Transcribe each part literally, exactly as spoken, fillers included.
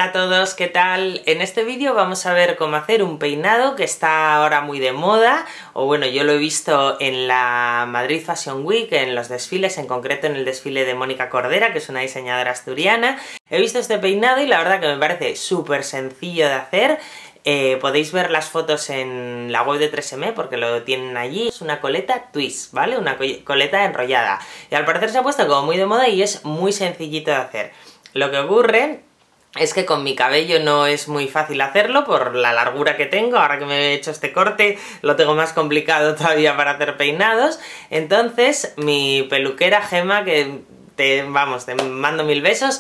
Hola a todos, ¿qué tal? En este vídeo vamos a ver cómo hacer un peinado que está ahora muy de moda, o bueno, yo lo he visto en la Madrid Fashion Week, en los desfiles, en concreto en el desfile de Mónica Cordera, que es una diseñadora asturiana. He visto este peinado y la verdad que me parece súper sencillo de hacer. Eh, podéis ver las fotos en la web de tres eme porque lo tienen allí. Es una coleta twist, ¿vale? Una coleta enrollada. Y al parecer se ha puesto como muy de moda y es muy sencillito de hacer. Lo que ocurre es que con mi cabello no es muy fácil hacerlo por la largura que tengo. Ahora que me he hecho este corte lo tengo más complicado todavía para hacer peinados. Entonces mi peluquera Gemma, que te, vamos, te mando mil besos,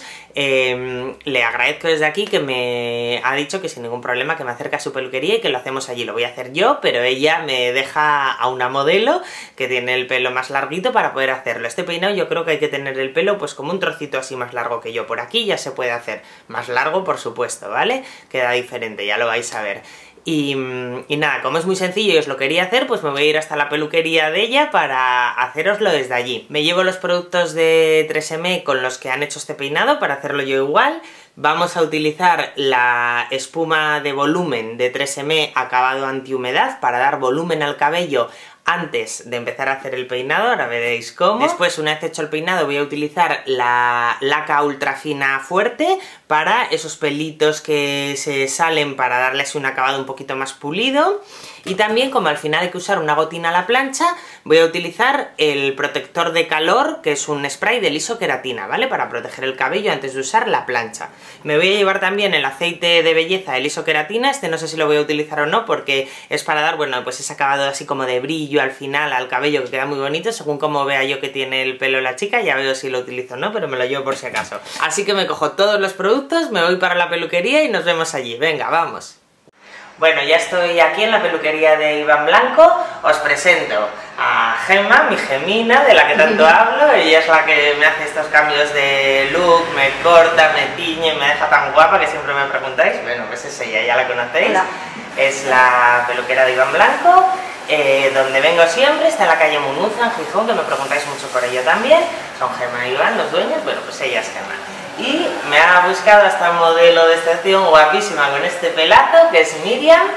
eh, le agradezco desde aquí que me ha dicho que sin ningún problema que me acerque a su peluquería y que lo hacemos allí. Lo voy a hacer yo, pero ella me deja a una modelo que tiene el pelo más larguito para poder hacerlo. Este peinado yo creo que hay que tener el pelo pues como un trocito así más largo que yo. Por aquí ya se puede hacer más largo, por supuesto, ¿vale? Queda diferente, ya lo vais a ver. Y, y nada, como es muy sencillo y os lo quería hacer, pues me voy a ir hasta la peluquería de ella para hacéroslo desde allí. Me llevo los productos de tres eme con los que han hecho este peinado para hacerlo yo igual. Vamos a utilizar la espuma de volumen de tres eme acabado antihumedad para dar volumen al cabello antes de empezar a hacer el peinado, ahora veréis cómo. Después, una vez hecho el peinado, voy a utilizar la laca ultra fina fuerte para esos pelitos que se salen, para darles un acabado un poquito más pulido. Y también, como al final hay que usar una gotina a la plancha, voy a utilizar el protector de calor, que es un spray de lisoqueratina, ¿vale? Para proteger el cabello antes de usar la plancha. Me voy a llevar también el aceite de belleza de lisoqueratina. Este no sé si lo voy a utilizar o no, porque es para dar, bueno, pues ese acabado así como de brillo al final al cabello, que queda muy bonito. Según como vea yo que tiene el pelo la chica, ya veo si lo utilizo o no, pero me lo llevo por si acaso. Así que me cojo todos los productos, me voy para la peluquería y nos vemos allí. Venga, vamos. Bueno, ya estoy aquí en la peluquería de Iván Blanco. Os presento a Gemma, mi Gemina, de la que tanto hablo. Ella es la que me hace estos cambios de look, me corta, me tiñe, me deja tan guapa que siempre me preguntáis. Bueno, pues es ella, ya la conocéis. Hola. Es la peluquera de Iván Blanco, eh, donde vengo siempre. Está en la calle Munuza, en Gijón, que me preguntáis mucho por ella también. Son Gemma y Iván los dueños. Bueno, pues ella es Gemma. Y me ha buscado esta modelo de estación guapísima con este pelazo, que es Miriam,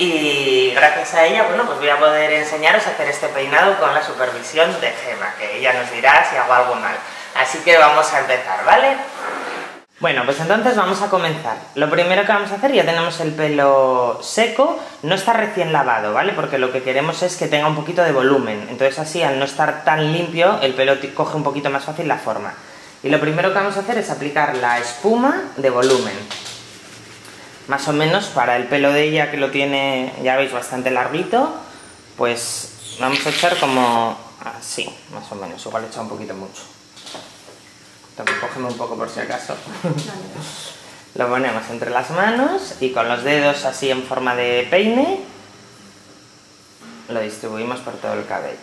y gracias a ella, bueno, pues voy a poder enseñaros a hacer este peinado con la supervisión de Gemma, que ella nos dirá si hago algo mal. Así que vamos a empezar, ¿vale? Bueno, pues entonces vamos a comenzar. Lo primero que vamos a hacer, ya tenemos el pelo seco, no está recién lavado, ¿vale? Porque lo que queremos es que tenga un poquito de volumen, entonces así, al no estar tan limpio, el pelo coge un poquito más fácil la forma. Y lo primero que vamos a hacer es aplicar la espuma de volumen. Más o menos para el pelo de ella, que lo tiene, ya veis, bastante larguito, pues vamos a echar como así, más o menos. Igual he echado un poquito mucho. Entonces, cógeme un poco por si acaso. Lo ponemos entre las manos y con los dedos así en forma de peine lo distribuimos por todo el cabello.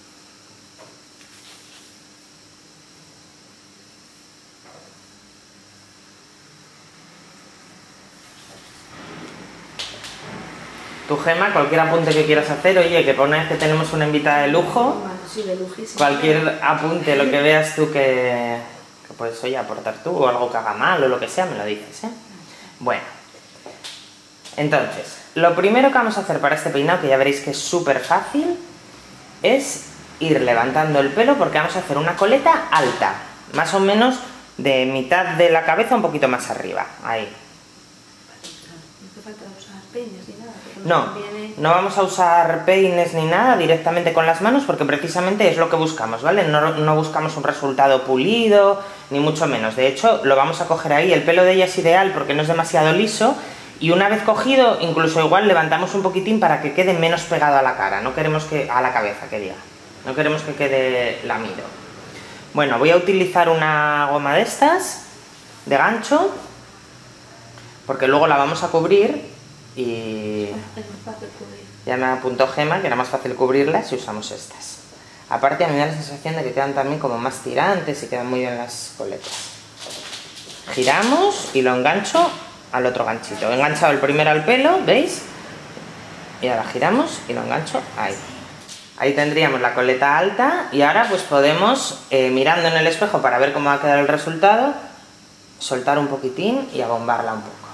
Tu Gemma, cualquier apunte que quieras hacer, oye, que por una vez que tenemos una invitada de lujo, bueno, sí, de lujísimo. Cualquier apunte, lo que veas tú que, que puedes, oye, aportar tú, o algo que haga mal, o lo que sea, me lo dices, ¿eh? Bueno, entonces, lo primero que vamos a hacer para este peinado, que ya veréis que es súper fácil, es ir levantando el pelo, porque vamos a hacer una coleta alta, más o menos de mitad de la cabeza un poquito más arriba, ahí. No hace falta usar peines ni nada. No, no vamos a usar peines ni nada, directamente con las manos, porque precisamente es lo que buscamos, ¿vale? No, no buscamos un resultado pulido, ni mucho menos. De hecho, lo vamos a coger ahí. El pelo de ella es ideal porque no es demasiado liso, y una vez cogido, incluso igual levantamos un poquitín para que quede menos pegado a la cara. No queremos que... a la cabeza, que diga. No queremos que quede lamido. Bueno, voy a utilizar una goma de estas, de gancho, porque luego la vamos a cubrir. Y ya me apuntó Gemma que era más fácil cubrirlas si usamos estas. Aparte, a mí me da la sensación de que quedan también como más tirantes y quedan muy bien las coletas. Giramos y lo engancho al otro ganchito. He enganchado el primero al pelo, ¿veis? Y ahora giramos y lo engancho ahí. Ahí tendríamos la coleta alta y ahora pues podemos, eh, mirando en el espejo para ver cómo va a quedar el resultado, soltar un poquitín y abombarla un poco.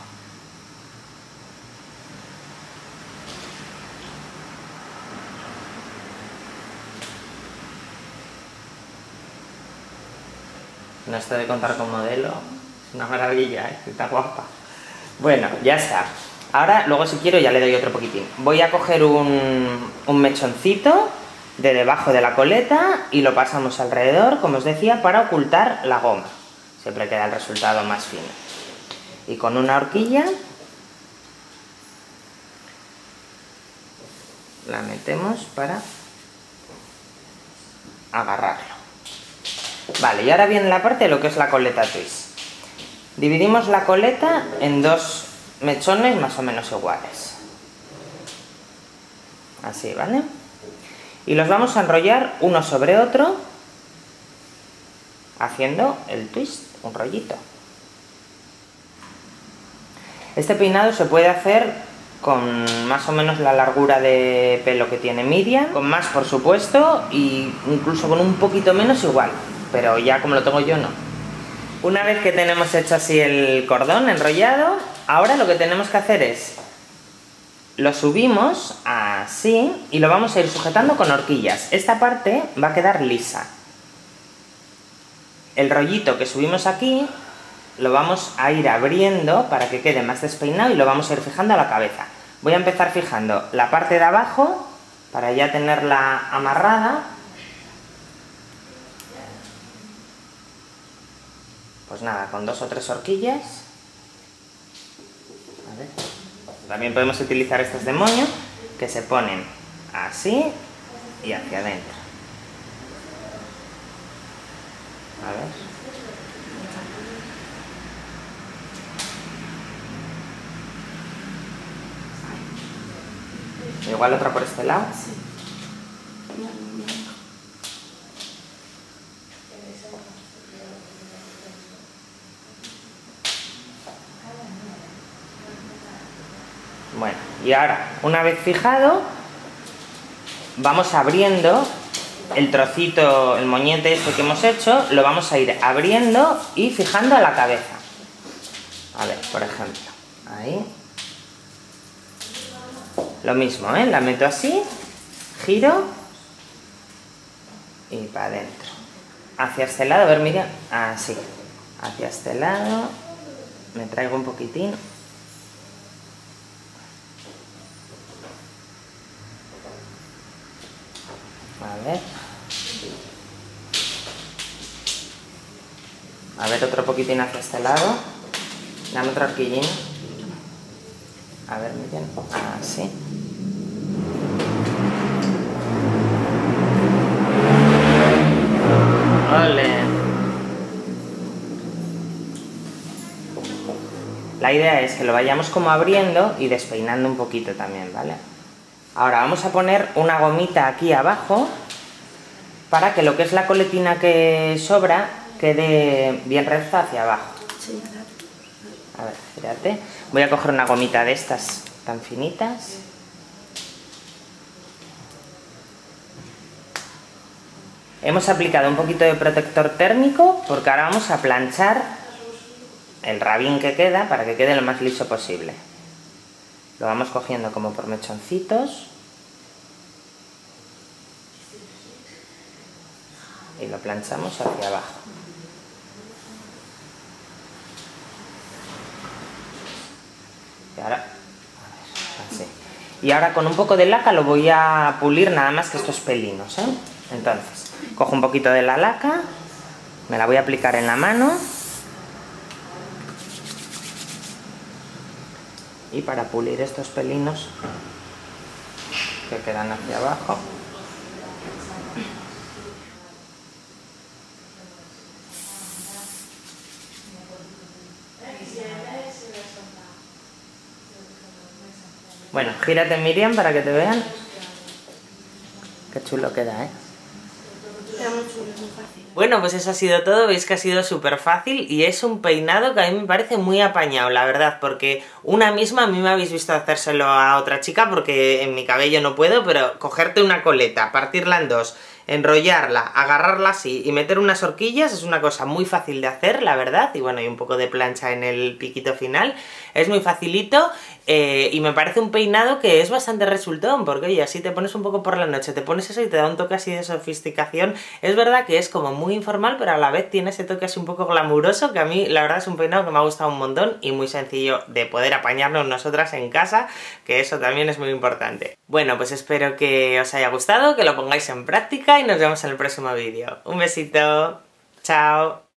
No, esto de contar con modelo es una maravilla, ¿eh? Está guapa. Bueno, ya está. Ahora, luego si quiero ya le doy otro poquitín. Voy a coger un, un mechoncito de debajo de la coleta y lo pasamos alrededor, como os decía, para ocultar la goma. Siempre queda el resultado más fino. Y con una horquilla la metemos para agarrarlo. Vale, y ahora viene la parte de lo que es la coleta twist. Dividimos la coleta en dos mechones más o menos iguales. Así, ¿vale? Y los vamos a enrollar uno sobre otro, haciendo el twist, un rollito. Este peinado se puede hacer con más o menos la largura de pelo que tiene Miriam, con más por supuesto, e incluso con un poquito menos igual, pero ya como lo tengo yo no. Una vez que tenemos hecho así el cordón enrollado, ahora lo que tenemos que hacer es lo subimos así y lo vamos a ir sujetando con horquillas. Esta parte va a quedar lisa. El rollito que subimos aquí lo vamos a ir abriendo para que quede más despeinado y lo vamos a ir fijando a la cabeza. Voy a empezar fijando la parte de abajo para ya tenerla amarrada. Pues nada, con dos o tres horquillas. A ver. También podemos utilizar estos de moño que se ponen así y hacia adentro. A ver. Igual otra por este lado. Sí. Bueno, y ahora, una vez fijado, vamos abriendo el trocito, el moñete este que hemos hecho, lo vamos a ir abriendo y fijando a la cabeza. A ver, por ejemplo, ahí. Lo mismo, ¿eh? La meto así, giro y para adentro. Hacia este lado, a ver, mira, así. Hacia este lado, me traigo un poquitín. A ver. A ver, otro poquitín hacia este lado. Dame otro horquillín. A ver, Miriam. Así. ¡Ole! La idea es que lo vayamos como abriendo y despeinando un poquito también, ¿vale? Ahora vamos a poner una gomita aquí abajo para que lo que es la coletina que sobra quede bien recta hacia abajo. Sí, a ver, espérate. Voy a coger una gomita de estas tan finitas. Hemos aplicado un poquito de protector térmico porque ahora vamos a planchar el rabín que queda para que quede lo más liso posible. Lo vamos cogiendo como por mechoncitos y lo planchamos hacia abajo. Y ahora, a ver, así. Y ahora con un poco de laca lo voy a pulir nada más que estos pelinos, ¿eh? Entonces, cojo un poquito de la laca, me la voy a aplicar en la mano. Y para pulir estos pelinos que quedan hacia abajo, bueno, gírate, Miriam, para que te vean. Qué chulo queda, ¿eh? Queda muy chulo, es muy fácil. Bueno, pues eso ha sido todo, veis que ha sido súper fácil y es un peinado que a mí me parece muy apañado, la verdad, porque una misma, a mí me habéis visto hacérselo a otra chica porque en mi cabello no puedo, pero cogerte una coleta, partirla en dos, enrollarla, agarrarla así y meter unas horquillas es una cosa muy fácil de hacer, la verdad, y bueno, hay un poco de plancha en el piquito final, es muy facilito eh, y me parece un peinado que es bastante resultón, porque oye, así te pones un poco por la noche, te pones eso y te da un toque así de sofisticación. Es verdad que es como muy informal, pero a la vez tiene ese toque así un poco glamuroso, que a mí la verdad es un peinado que me ha gustado un montón y muy sencillo de poder apañarnos nosotras en casa, que eso también es muy importante. Bueno, pues espero que os haya gustado, que lo pongáis en práctica y nos vemos en el próximo vídeo. Un besito, chao.